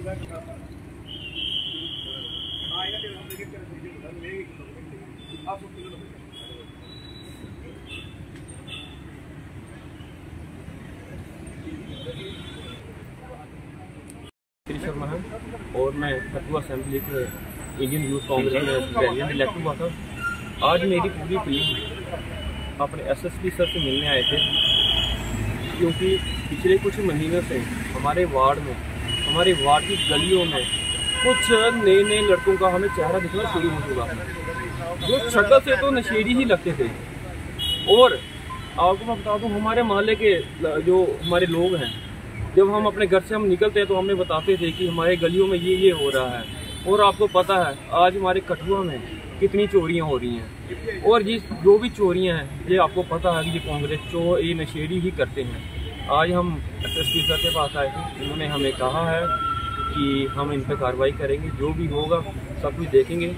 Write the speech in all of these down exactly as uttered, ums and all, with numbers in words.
शर्मा है और मैं कठुआ असेंबली के इंडियन यूथ कांग्रेस में प्रेसिडेंट इलेक्ट हुआ था। आज मेरी पूरी टीम अपने एसएसपी सर से मिलने आए थे, क्योंकि पिछले कुछ महीनों से हमारे वार्ड में हमारे वार्ड की गलियों में कुछ नए नए लड़कों का हमें चेहरा दिखना शुरू हो चुका था, जो शक्ल से तो नशेड़ी ही लगते थे। और आपको मैं बता दूं, हमारे मोहल्ले के जो हमारे लोग हैं, जब हम अपने घर से हम निकलते हैं तो हमें बताते थे कि हमारे गलियों में ये ये हो रहा है। और आपको पता है आज हमारे कठुआ में कितनी चोरियां हो रही हैं, और ये जो भी चोरियां हैं ये आपको पता है कि ये कांग्रेस चोर ये नशेड़ी ही करते हैं। आज हम एसएसपी सर के पास आए थे, उन्होंने हमें कहा है कि हम इन पर कार्रवाई करेंगे, जो भी होगा सब कुछ देखेंगे।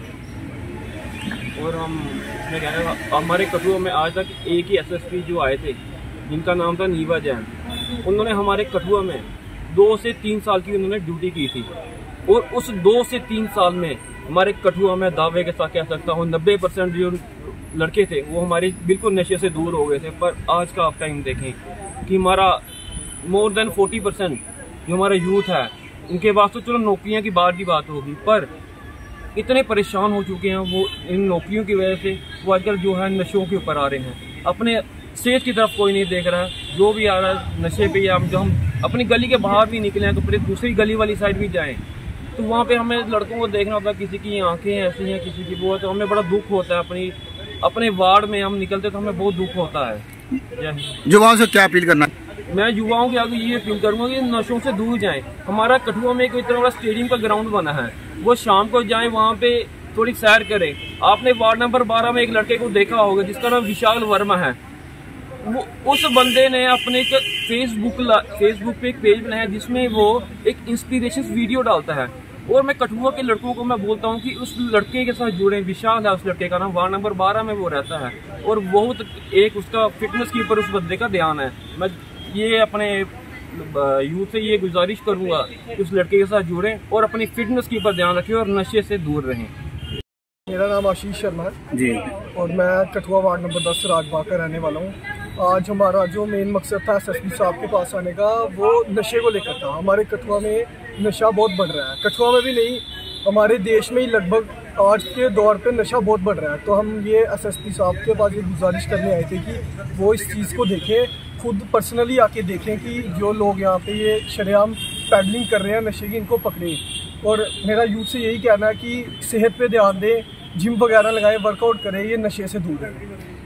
और हम इसमें कह रहे हैं, हमारे कठुआ में आज तक एक ही एसएसपी जो आए थे जिनका नाम था नीवा जैन, उन्होंने हमारे कठुआ में दो से तीन साल की उन्होंने ड्यूटी की थी। और उस दो से तीन साल में हमारे कठुआ में दावे के साथ कह सकता हूँ नब्बे परसेंट जो लड़के थे वो हमारे बिल्कुल नशे से दूर हो गए थे। पर आज का आप टाइम देखें कि हमारा मोर देन फोर्टी परसेंट जो हमारा यूथ है, उनके पास तो चलो नौकरियां की बात की बात होगी, पर इतने परेशान हो चुके हैं वो इन नौकरियों की वजह से, वो आजकल जो है नशों के ऊपर आ रहे हैं। अपने सेहत की तरफ कोई नहीं देख रहा है, जो भी आ रहा है नशे पे। या जो हम अपनी गली के बाहर भी निकले हैं तो फिर दूसरी गली वाली साइड भी जाएं तो वहाँ पे हमें लड़कों को देखना होता है, किसी की आंखें ऐसी हैं, किसी की वो है, तो हमें बड़ा दुख होता है। अपनी अपने वार्ड में हम निकलते तो हमें बहुत दुख होता है। युवाओं से क्या अपील करना? मैं युवाओं के आगे ये अपील करूँगा कि नशों से दूर जाएं। हमारा कठुआ में एक इतना बड़ा स्टेडियम का ग्राउंड बना है, वो शाम को जाएं, वहाँ पे थोड़ी सैर करें। आपने वार्ड नंबर बारह में एक लड़के को देखा होगा जिसका नाम विशाल वर्मा है। वो उस बंदे ने अपने एक फेसबुक फेसबुक पे एक पेज बनाया जिसमें वो एक इंस्पिरेशन वीडियो डालता है। और मैं कठुआ के लड़कों को मैं बोलता हूँ कि उस लड़के के साथ जुड़े। विशाल है उस लड़के का नाम, वार्ड नंबर बारह में वो रहता है, और बहुत एक उसका फिटनेस के ऊपर उस बंदे का ध्यान है। मैं ये अपने यूथ से ये गुजारिश करूँगा कि उस लड़के के साथ जुड़ें और अपनी फिटनेस के ऊपर ध्यान रखें और नशे से दूर रहें। मेरा नाम आशीष शर्मा है जी, और मैं कठुआ वार्ड नंबर दस राजबाग का रहने वाला हूँ। आज हमारा जो मेन मकसद था एसएसपी साहब के पास आने का, वो नशे को लेकर था। हमारे कठुआ में नशा बहुत बढ़ रहा है, कठुआ में भी नहीं हमारे देश में ही लगभग आज के दौर पे नशा बहुत बढ़ रहा है। तो हम ये एसएसपी साहब के पास ये गुजारिश करने आए थे कि वो इस चीज़ को देखें, खुद पर्सनली आके देखें कि जो लोग यहाँ पे ये शरेआम पैडलिंग कर रहे हैं नशे की, इनको पकड़ें। और मेरा यूथ से यही कहना है कि सेहत पे ध्यान दें, जिम वगैरह लगाएं, वर्कआउट करें, ये नशे से दूर रहें।